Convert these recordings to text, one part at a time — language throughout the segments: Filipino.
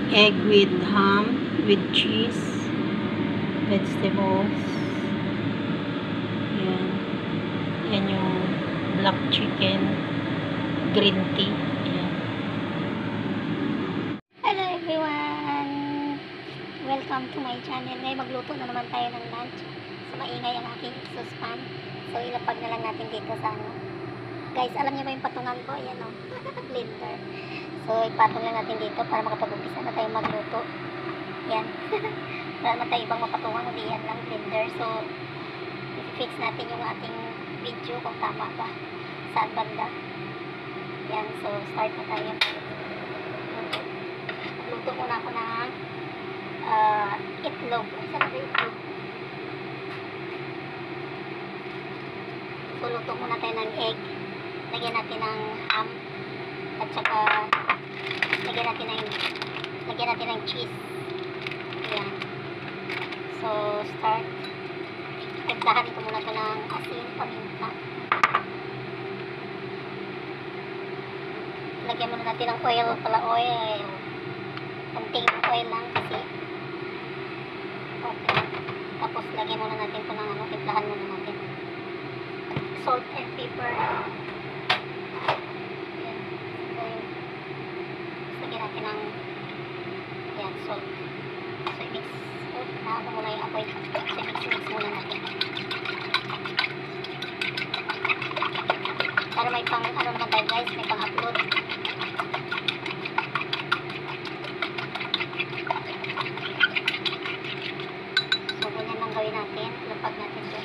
egg with ham, with cheese, vegetables. Yan. Yan yung black chicken, green tea. Yan. Hello everyone! Welcome to my channel. Ngayon magluto na naman tayo ng lunch. So maingay ang aking exhaust fan. So ilapag na lang natin dito sa ano. Guys, alam niyo ba yung patungan ko? Ayan o. Blender. So ipatong lang natin dito para makapag-umpisa na tayo magluto. Yan. Wala naman tayo ibang mapatungan. Hindi yan lang blender. So i-fix natin yung ating video kung tama ba. Saan banda. Yan. So start na tayo. Magluto muna ako ng itlog. Saan na itlog? So luto muna tayo ng egg. Lagyan natin ng ham. At saka lagyan natin ng cheese. Ayan. So start. Timplahan ko muna ito ng asin, paminta. Lagyan muna natin ng oil pala. Oil. Konting oil lang kasi. Okay. Tapos lagyan muna natin ito ng ano. Timplahan muna natin. Salt and pepper. Natin ng yan, salt. So, i-mix. Na ako muna yung apoy. So, i-mix muna natin. Para may pang, ano naman tayo guys, may pang upload. So, ganyan lang gawin natin. Lapag natin ito.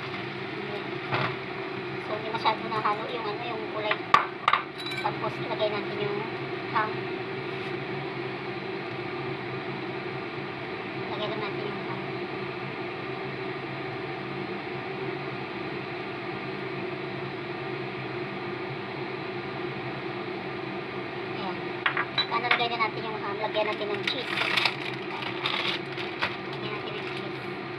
So, hindi masyado na halo yung ano, yung kulay. Tapos, ilagay natin yung ham. Lagyan lang natin yung ham. Ayan. Nalagay na natin yung ham. Lagyan natin ng cheese. Lagyan natin ng cheese.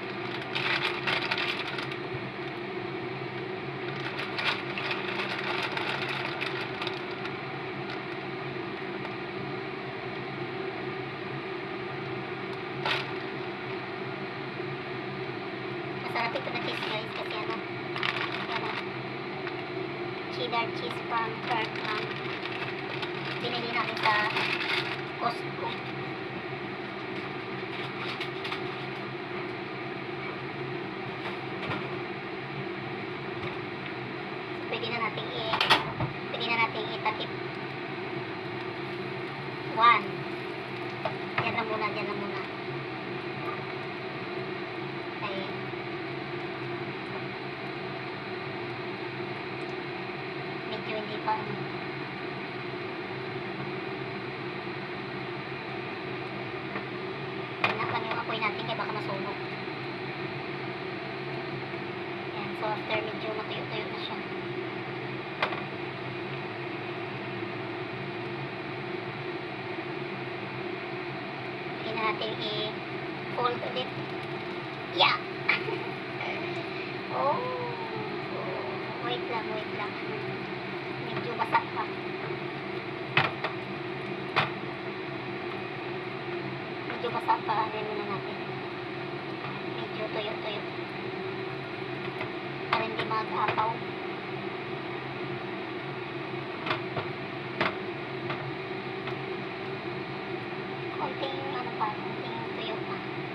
Masarap ito na cheese guys kasi ano cheddar cheese from Kirkland. Binili namin sa Costco. Pwede na nating itakip. 1. Yan na muna. Medyo hindi pa inak lang yung apoy natin kaya baka masunog. Yan, so after medyo matuyo-tuyo na siya, pwede na natin i-fold ulit. Yeah! Oh! Wait lang. Medyo basak pa. Ano muna natin. Medyo tuyo-tuyo. Para hindi mag-apaw. Konting tuyo pa.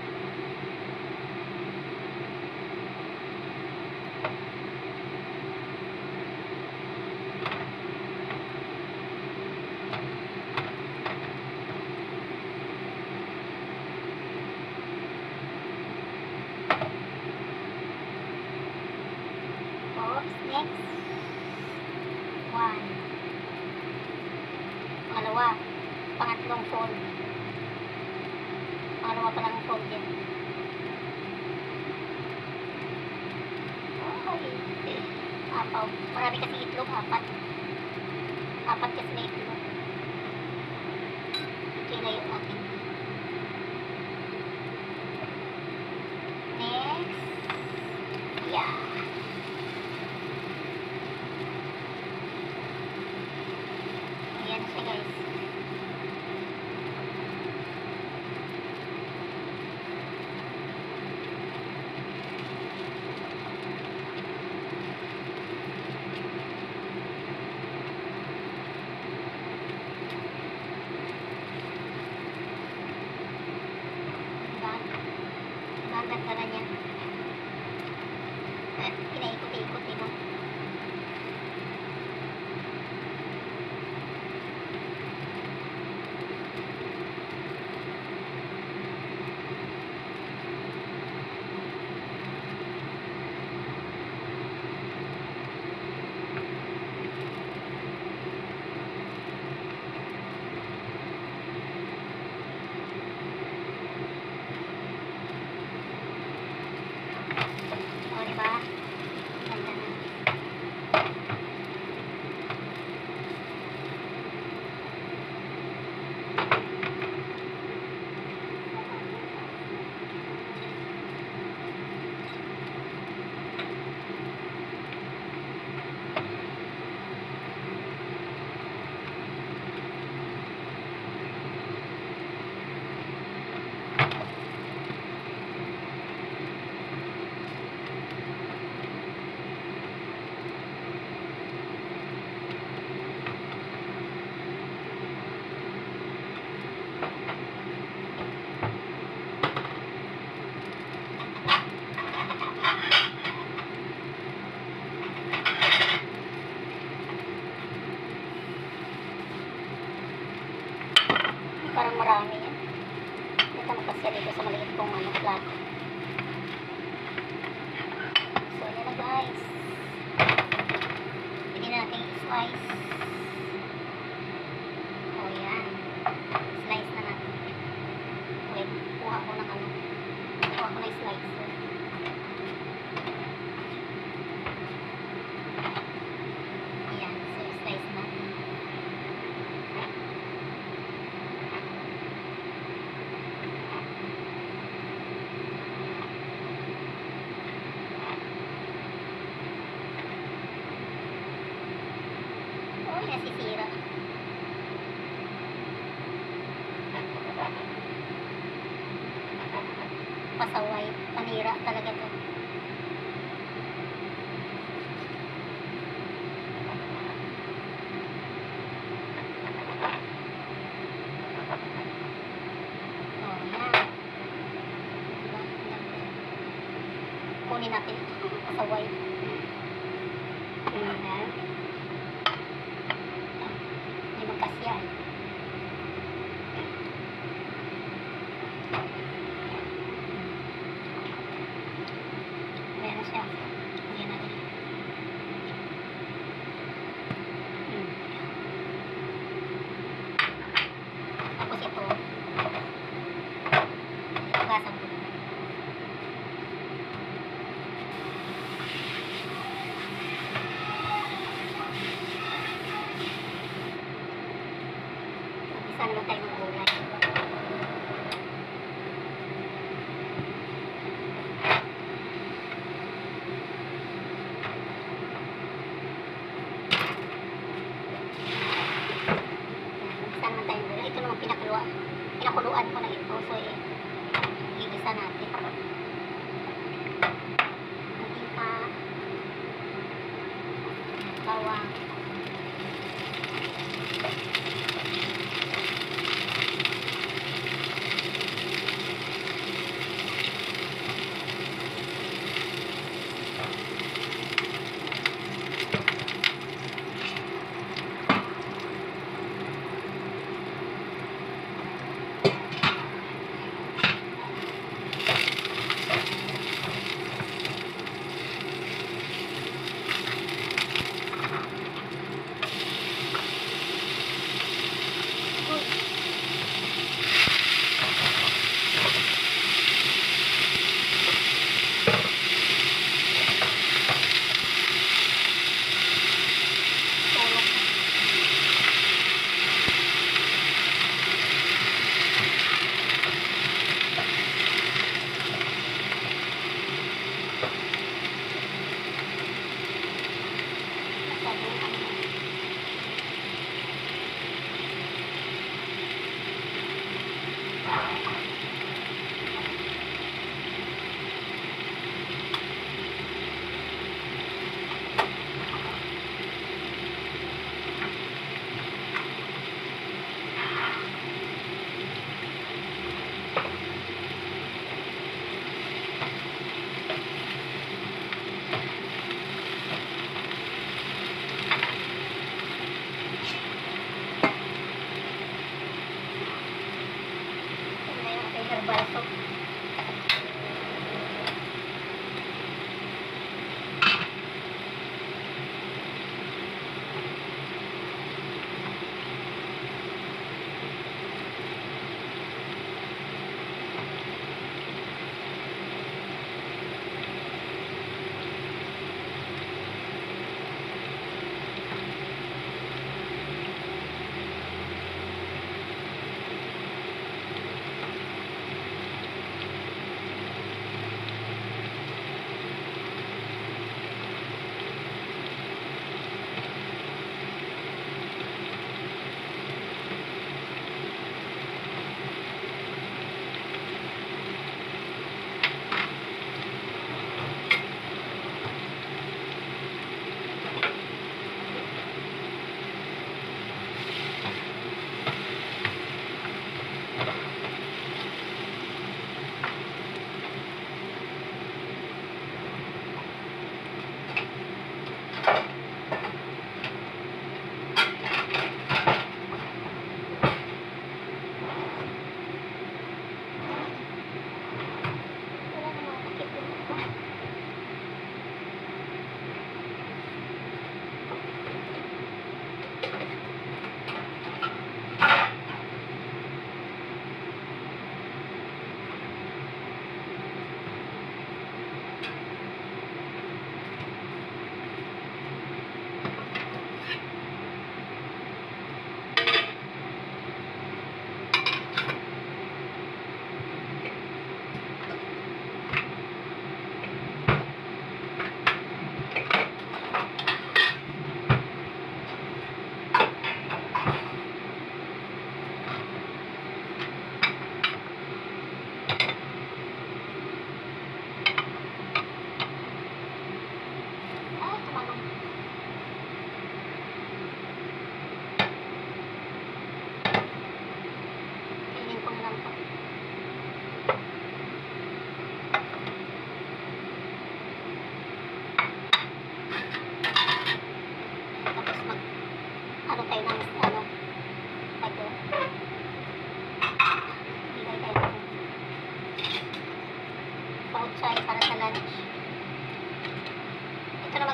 Next. 1. Pangalawa. Pangatlong fold. Pangalawa pa lang fold yan. Okay. Apaw. Marami kasi itlog. 4 kasi na itlog. Ilayo natin. Next. Yeah. Ayan na siya guys. Parang marami yan. Ito magkasya dito sa maliit kong plato. So, yan na guys. Pwede natin i-slice. O, yan. Slice na natin. Okay, kuha ko ng kuha ko ng slice. Yan, so slice natin. Oh, nasisira. Pasaway, panira talaga to. Oh, yan. Diba? Ganda. Kunin natin ito. Pasaway. Ayan. May magkasya. Meron siya. Ayan natin. Tapos ito. Hugasan ko. Isa naman tayo ng gulay. Isa naman tayo ng gulay. Ito naman pinakuluan ko na ito. So, igisa natin. Mantika. Bawang. Herbal soap.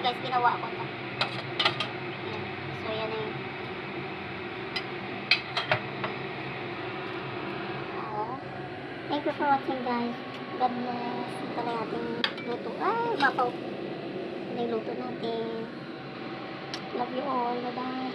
guys, ginawa ko to. Ayan. So, yan na yun. Thank you for watching, guys. God bless. Ito na yung ating luto. Ay, mapaw. Ito na yung luto natin. Love you all. Bye-bye.